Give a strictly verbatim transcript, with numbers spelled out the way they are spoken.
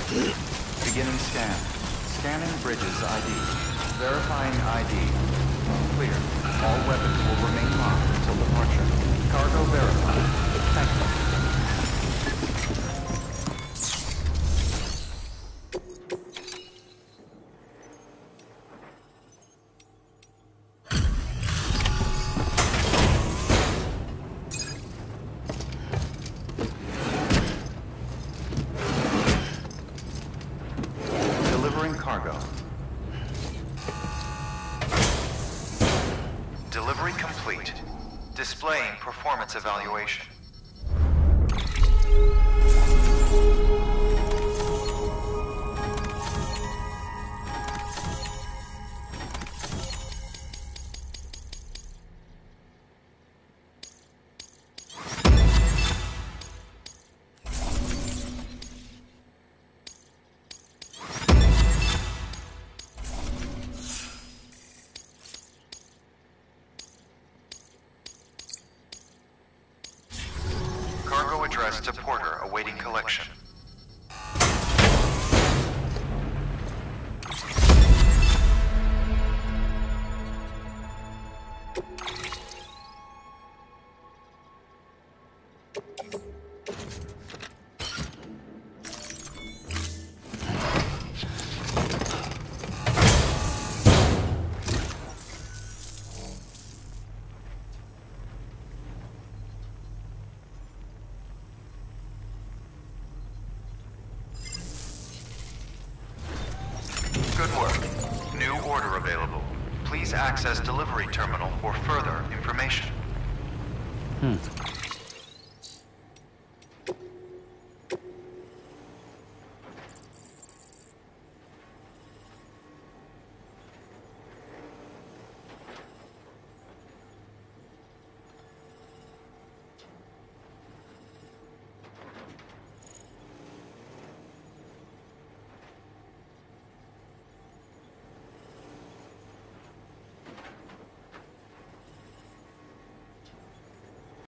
Beginning scan. Scanning bridges I D. Verifying I D. Clear. All weapons will remain locked until departure. Cargo verified. Thank you. Cargo. Delivery complete. Displaying performance evaluation. Cargo addressed to Porter, awaiting collection. Good work. New order available. Please access delivery terminal for further information. Hmm.